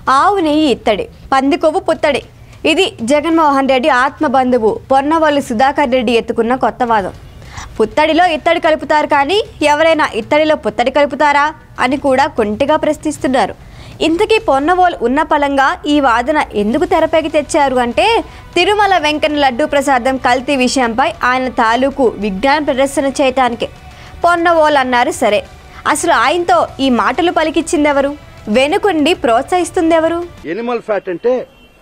ఆవు నెయ్యి ఇత్తడి, పంది కొవ్వు పుత్తడి. ఇది జగన్మోహన్ రెడ్డి ఆత్మబంధువు పొన్నవోలు సుధాకర్ రెడ్డి ఎత్తుకున్న కొత్త వాదం. పుత్తడిలో ఇత్తడి కలుపుతారు కానీ ఎవరైనా ఇత్తడిలో పుత్తడి కలుపుతారా అని కూడా కొంటిగా ప్రశ్నిస్తున్నారు. ఇంతకీ పొన్నవోలు ఉన్న పలంగా ఈ వాదన ఎందుకు తెరపైకి తెచ్చారు అంటే తిరుమల వెంకన్న లడ్డూ ప్రసాదం కల్తీ విషయంపై ఆయన తాలూకు విజ్ఞాన ప్రదర్శన చేయటానికే. పొన్నవోలు అన్నారు సరే, అసలు ఆయనతో ఈ మాటలు పలికిచ్చిందెవరు, వెనుకుండి ప్రోత్సహిస్తుందెవరు? ఎనిమల్ ఫ్యాట్ అంటే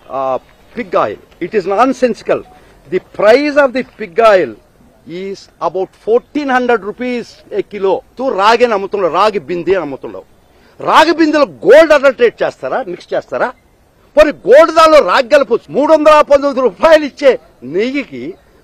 pig oil. It is nonsensical. The price of the pig oil is about 1400 rupees a kilo. To రాగి అమ్ముతున్నావు, రాగి బింది అమ్ముతున్నావు. రాగి బిందెలో గోల్డ్ అడల్టరేట్ చేస్తారా, మిక్స్ చేస్తారా? మరి గోల్డ్ దానిలో రాగి కలపచ్చు. 319 రూపాయలు ఇచ్చే నెయ్యికి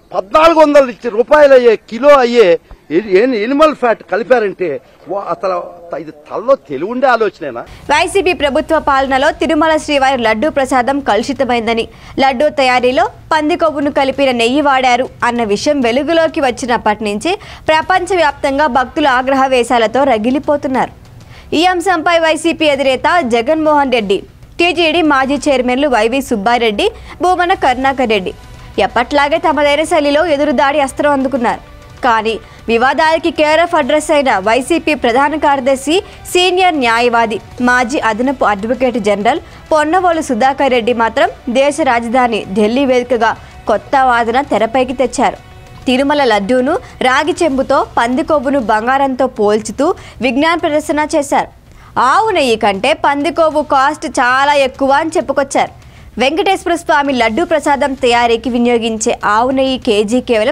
1400 రూపాయలు అయ్యే కిలో అయ్యే ఎనిమల్ ఫ్యాట్ కలిపారంటే అసలు ఇది తల్లో తెలివి ఉండే ఆలోచనేనా? వైసీపీ ప్రభుత్వ పాలనలో తిరుమల శ్రీవారి లడ్డూ ప్రసాదం కలుషితమైందని, లడ్డూ తయారీలో పంది కొవ్వును కలిపిన నెయ్యి వాడారు అన్న విషయం వెలుగులోకి వచ్చినప్పటి నుంచి ప్రపంచవ్యాప్తంగా భక్తుల ఆగ్రహవేశాలతో రగిలిపోతున్నారు. ఈ అంశంపై వైసీపీ అధినేత జగన్మోహన్ రెడ్డి, టీటీడీ మాజీ చైర్మన్లు వైవి సుబ్బారెడ్డి, భూమన కరుణాకర్ రెడ్డి ఎప్పట్లాగే తమదైన శైలిలో ఎదురుదాడి అస్త్రం అందుకున్నారు. కానీ వివాదాలకి కేర్ ఆఫ్ అడ్రస్ అయిన వైసీపీ ప్రధాన కార్యదర్శి, సీనియర్ న్యాయవాది, మాజీ అదనపు అడ్వకేట్ జనరల్ పొన్నవోలు సుధాకర్ రెడ్డి మాత్రం దేశ రాజధాని ఢిల్లీ వేదికగా కొత్త వాదన తెరపైకి తెచ్చారు. తిరుమల లడ్డూను రాగి చెంబుతో, పంది కొవ్వును బంగారంతో పోల్చుతూ విజ్ఞాన ప్రదర్శన చేశారు. ఆవు నెయ్యి కంటే పంది కొవ్వు కాస్ట్ చాలా ఎక్కువ అని చెప్పుకొచ్చారు. వెంకటేశ్వర స్వామి లడ్డూ ప్రసాదం తయారీకి వినియోగించే ఆవు నెయ్యి కేజీ కేవలం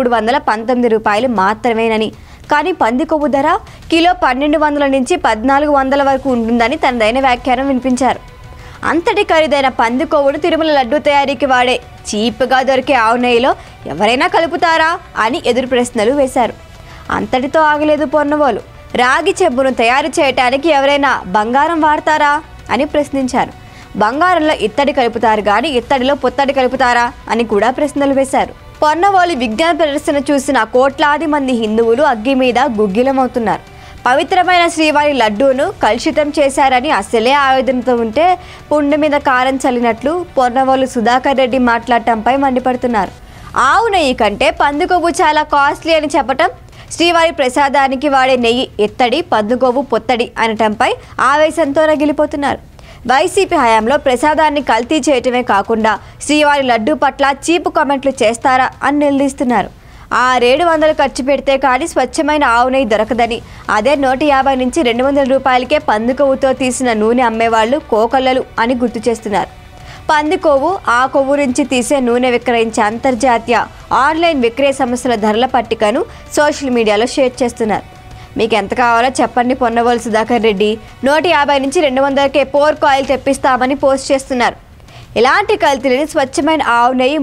319 రూపాయలు మాత్రమేనని, కానీ పంది కొవ్వు ధర కిలో 1200 నుంచి 1400 వరకు ఉంటుందని తనదైన వ్యాఖ్యానం వినిపించారు. అంతటి ఖరీదైన పంది కొవ్వును తిరుమల లడ్డూ తయారీకి వాడే చీప్గా దొరికే ఆవు నెయ్యిలో ఎవరైనా కలుపుతారా అని ఎదురు ప్రశ్నలు వేశారు. అంతటితో ఆగలేదు పొన్నవోలు. రాగి చెంబును తయారు చేయడానికి ఎవరైనా బంగారం వాడతారా అని ప్రశ్నించారు. బంగారంలో ఇత్తడి కలుపుతారు కానీ ఇత్తడిలో పుత్తడి కలుపుతారా అని కూడా ప్రశ్నలు వేశారు. పొన్నవోలు విజ్ఞాన ప్రదర్శన చూసిన కోట్లాది మంది హిందువులు అగ్గి మీద గుగ్గిలమవుతున్నారు. పవిత్రమైన శ్రీవారి లడ్డూను కలుషితం చేశారని అసలే ఆవేదనతో ఉంటే పుండు మీద కారం చల్లినట్లు పొన్నవోలు సుధాకర్ రెడ్డి మాట్లాడటంపై మండిపడుతున్నారు. ఆవు నెయ్యి కంటే పంది కొవ్వు చాలా కాస్ట్లీ అని చెప్పటం, శ్రీవారి ప్రసాదానికి వాడే నెయ్యి ఇత్తడి, పంది కొవ్వు పుత్తడి అనటంపై ఆవేశంతో రగిలిపోతున్నారు. వైసీపీ హయాంలో ప్రసాదాన్ని కల్తీ చేయటమే కాకుండా శ్రీవారి లడ్డూ పట్ల చీపు కామెంట్లు చేస్తారా అని నిలదీస్తున్నారు. 600 ఖర్చు పెడితే కానీ స్వచ్ఛమైన ఆవు నెయ్యి దొరకదని, అదే 150 నుంచి 200 రూపాయలకే పంది కొవ్వుతో తీసిన నూనె అమ్మేవాళ్లు కోకొల్లలు అని గుర్తు చేస్తున్నారు. పంది కొవ్వు, ఆ కొవ్వు నుంచి తీసే నూనె విక్రయించే అంతర్జాతీయ ఆన్లైన్ విక్రయ సంస్థల ధరల పట్టికను సోషల్ మీడియాలో షేర్ చేస్తున్నారు. మీకు ఎంత కావాలో చెప్పండి పొన్నవోలు సుధాకర్ రెడ్డి, 150 నుంచి 200కే పోర్క్ ఆయిల్ తెప్పిస్తామని పోస్ట్ చేస్తున్నారు. ఇలాంటి కల్తీలని స్వచ్ఛమైన ఆవు నెయ్యి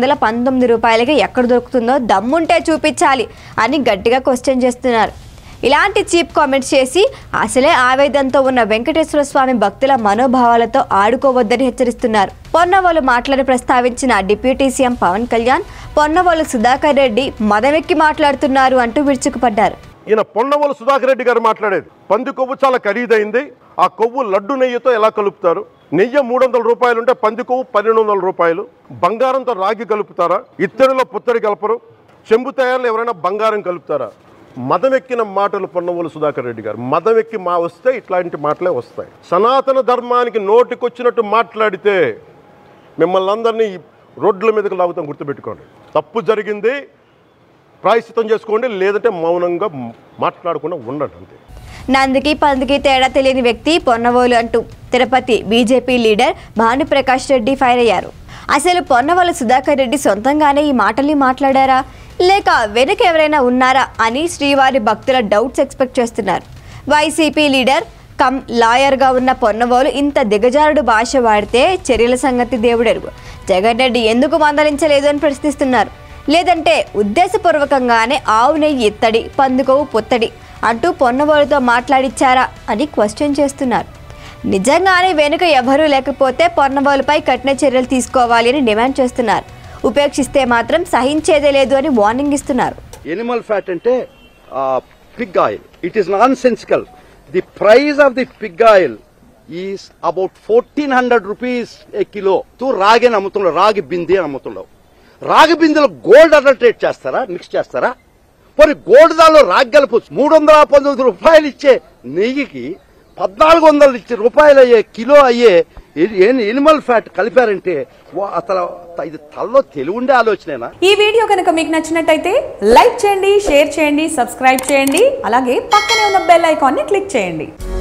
319 రూపాయలకి ఎక్కడ దొరుకుతుందో దమ్ముంటే చూపించాలి అని గట్టిగా క్వశ్చన్ చేస్తున్నారు. ఇలాంటి చీప్ కామెంట్స్ చేసి అసలే ఆవేదనతో ఉన్న వెంకటేశ్వర స్వామి భక్తుల మనోభావాలతో ఆడుకోవద్దని హెచ్చరిస్తున్నారు. పొన్నవోలు మాటలను ప్రస్తావించిన డిప్యూటీ సీఎం పవన్ కళ్యాణ్, పొన్నవోలు సుధాకర్ రెడ్డి మదమెక్కి మాట్లాడుతున్నారు అంటూ విరుచుకుపడ్డారు. ఈయన పొన్నవోలు సుధాకర్ రెడ్డి గారు మాట్లాడేది పంది కొవ్వు చాలా ఖరీదైంది, ఆ కొవ్వు లడ్డు నెయ్యితో ఎలా కలుపుతారు, నెయ్యి 300 రూపాయలు ఉంటే పంది కొవ్వు 1200 రూపాయలు, బంగారంతో రాగి కలుపుతారా, ఇత్తడిలో పుత్తడి కలపరు, చెంబు తయారులో ఎవరైనా బంగారం కలుపుతారా? మదమెక్కిన మాటలు పొన్నవోలు సుధాకర్ రెడ్డి గారు. మదమెక్కి వస్తే ఇట్లాంటి మాటలే వస్తాయి. సనాతన ధర్మానికి నోటికొచ్చినట్టు మాట్లాడితే మిమ్మల్ని అందరినీ రోడ్ల మీదకి లాగుతాం, గుర్తుపెట్టుకోండి. తప్పు జరిగింది, ప్రాయశ్చిత్తం చేసుకోండి, లేదంటే మౌనంగా మాట్లాడకుండా ఉండండి అంతే. నందికి పందికి తేడా తెలియని వ్యక్తి పొన్నవోలు అంటూ Tirupati BJP leader Bhanuprakash Reddy fire అయ్యారు. అసలు పొన్నవోలు సుధాకర్ రెడ్డి సొంతంగానే ఈ మాటల్ని మాట్లాడారా లేక వెనుక ఎవరైనా ఉన్నారా అని శ్రీవారి భక్తుల డౌట్స్ ఎక్స్పెక్ట్ చేస్తున్నారు. వైసీపీ లీడర్ కమ్ లాయర్గా ఉన్న పొన్నవోలు ఇంత దిగజారుడు భాష వాడితే చర్యల సంగతి దేవుడెరుగు. జగన్ రెడ్డి ఎందుకు మందలించలేదు అని ప్రశ్నిస్తున్నారు. లేదంటే ఉద్దేశపూర్వకంగానే ఆవు నెయ్యి ఇత్తడి, పంది కొవ్వు పుత్తడి అంటూ పొన్నవోలుతో మాట్లాడిచ్చారా అని క్వశ్చన్ చేస్తున్నారు. నిజంగానే వెనుక ఎవరూ లేకపోతే పొన్నవోలుపై కఠిన చర్యలు తీసుకోవాలి అని డిమాండ్ చేస్తున్నారు. ఉపేక్షిస్తే మాత్రం సహించేదే లేదు అని వార్నింగ్ ఇస్తున్నారు. ఎనిమల్ ఫ్యాట్ అంటే pig oil. It is nonsensical. The price of the pig oil is about 1400 rupees a kilo తో రాగి అమ్ముతుండవు, రాగి బిందె అమ్ముతుండవు. రాగి బిందెలో గోల్డ్ అడల్టరేట్ చేస్తారా, మిక్స్ చేస్తారా? మరి గోల్డ్ దానిలో రాగి కలపచ్చు. 319 రూపాయలు ఇచ్చే నెయ్యికి 1400 రూపాయలు అయ్యే కిలో అయ్యే ఎనిమల్ ఫ్యాట్ కలిపారంటే అసలు ఇది తల్లో తెలివుండే ఆలోచనేనా? ఈ వీడియో కనుక మీకు నచ్చినట్టయితే లైక్ చేయండి, షేర్ చేయండి, సబ్స్క్రైబ్ చేయండి. అలాగే పక్కనే ఉన్న బెల్ ఐకాన్ని క్లిక్ చేయండి.